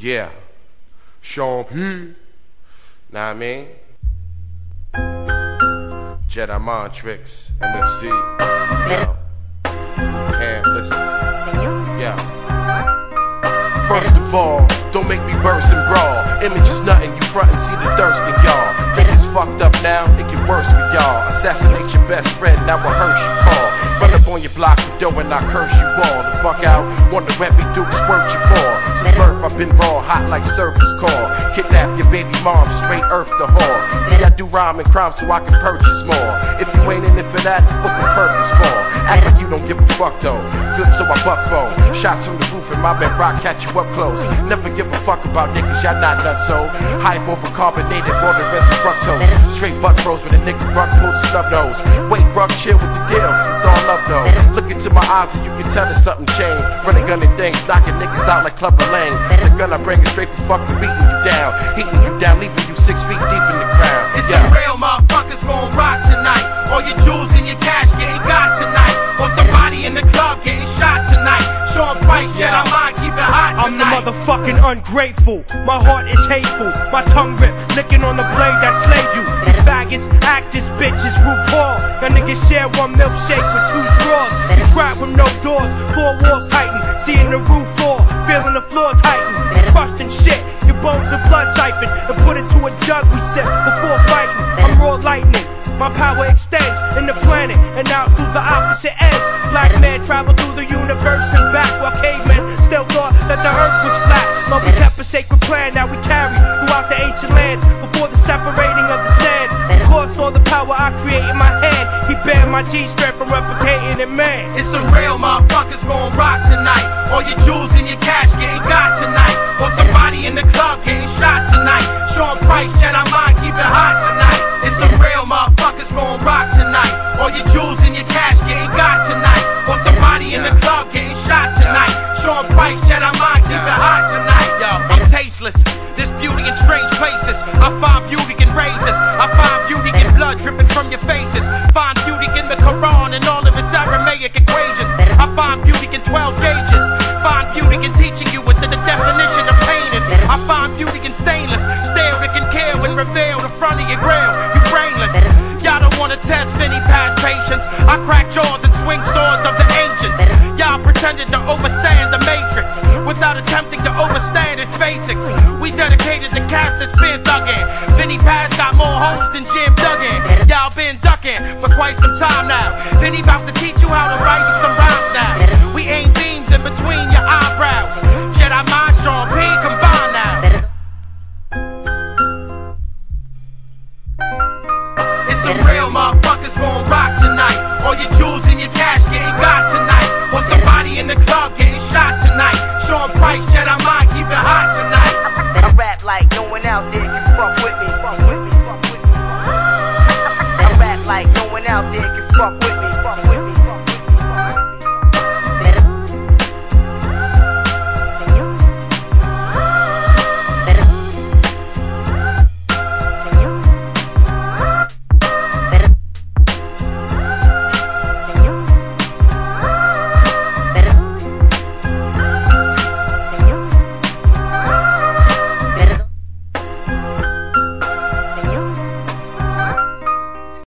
Yeah, Sean P. Nah, I mean, Jedi Mind Tricks, MFC. Yo, can't listen. Yeah. First of all, don't make me burst and brawl. Image is nothing, you front and see the thirst in y'all. Think it's fucked up now, it get worse for y'all. Assassinate your best friend, now rehearse you call. Run up on your block with dough and I curse you all. The fuck out, wonder when we do squirt you for. Since birth I've been raw, hot like surface core. Kidnap your baby mom, straight earth to whore. See I do rhyme and crime so I can purchase more. If you ain't in it for that, what's the purpose for? Act like you don't give a fuck though. Good so I buck phone. Shots from the roof and my man rock catch you up close. Never give a fuck about niggas, y'all not nuts so. Hype over carbonated water and some fructose. Straight butt froze with a nigga rug pulled snub nose. Wait, rug chill with the deal, it's all love though. Look into my eyes and you can tell that something changed. Running gun and things, knocking niggas out like Clubber Lang. The gun I bring is straight for fucking beating you down. Heating you down, leaving you 6 feet deep in the ground. It's a real motherfuckers gon' rock tonight. All your jewels and your cash getting got tonight. Or somebody in the club getting shot tonight. Sean Price, Jedi Mind, keep it hot tonight. I'm the motherfucking ungrateful. My heart is hateful. My tongue ripped, licking on the blade that slayed you. These faggots, actors, bitches, RuPaul. Y'all niggas share one milkshake with 2 straws. You trap with no doors, 4 walls tighten. Seeing the roof fall, feeling the floors heighten. Trusting shit, your bones are blood siphoned. And put it to a jug we sip before fighting. I'm raw lightning. My power extends in the planet and out through the opposite ends. Black man traveled through the universe and back, while cavemen still thought that the earth was flat. But we kept a sacred plan that we carry throughout the ancient lands before the separating of the sands. Of course, all the power I create in my hand, he bared my G-strength from replicating in man. It's some real motherfuckers gon' rock tonight. All your jewels and your cash getting got tonight. Or somebody in the club getting shot tonight. Sean Price, Jedi Mind, keep it hot tonight. It's some real motherfuckers gon' rock tonight. All your jewels and your cash getting got tonight. Or somebody in the club getting shot tonight. Sean Price, Jedi Mind, keep it hot tonight. Yo, I'm tasteless. There's beauty in strange places. I find beauty in razors. I find beauty in blood dripping from your faces. Find beauty in the Quran and all of its Aramaic equations. I find beauty in 12 gauges. Find beauty in teaching you what the definition of pain is. I find beauty in stainless. Stare it can kill and reveal the front of your grill. You brainless. Y'all don't wanna test any past patience. I crack jaws and swing swords of the ancients. Y'all pretended to overstand the matrix without attempting to overstand its basics. We dedicated to cast that's been thuggin'. Vinny Paz got more hoes than Jim Duggan. Y'all been ducking for quite some time now. Vinny about to teach you how to write some rhymes now. We aim beams in between your eyebrows. Jedi Mind, Sean P.